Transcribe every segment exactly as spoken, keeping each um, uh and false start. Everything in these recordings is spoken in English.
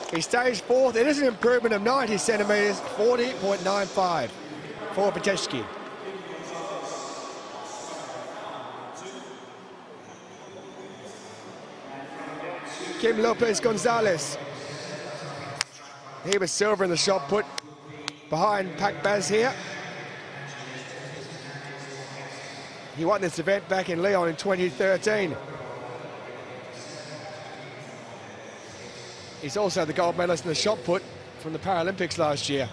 He stays fourth. It is an improvement of ninety centimetres, forty point nine five for WIETECKI. Kim Lopez Gonzalez. He was silver in the shot put behind PAKBAZ here. He won this event back in Lyon in twenty thirteen. He's also the gold medalist in the shot put from the Paralympics last year.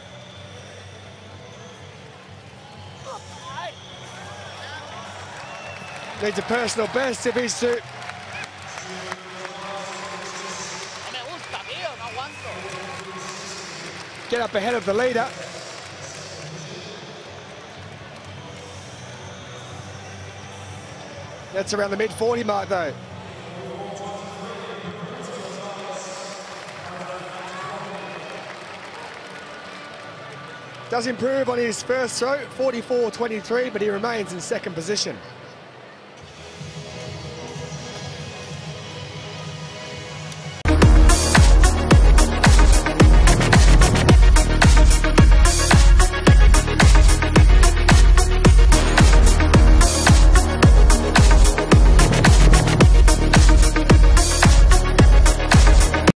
Needs a personal best if he's to get up ahead of the leader. That's around the mid forty mark though. Does improve on his first throw, forty-four twenty-three, but he remains in second position.